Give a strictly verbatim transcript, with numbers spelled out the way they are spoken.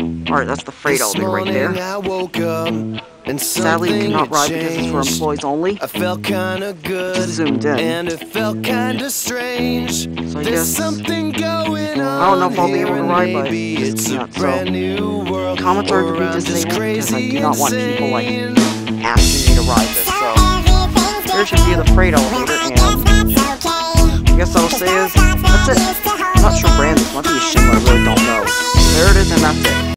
Alright, that's the freight elevator right there. Sadly, you cannot ride because it's for employees only. I felt kinda good, just zoomed in. And it felt kinda strange. So I There's guess something going on. I don't know if I'll be able to ride, but it's a yeah, brand so new world. comments are to be disabled because I do not want people like asking me to ride this. So here should be the freight elevator, and I guess I'll say is that's it. I'm not sure brand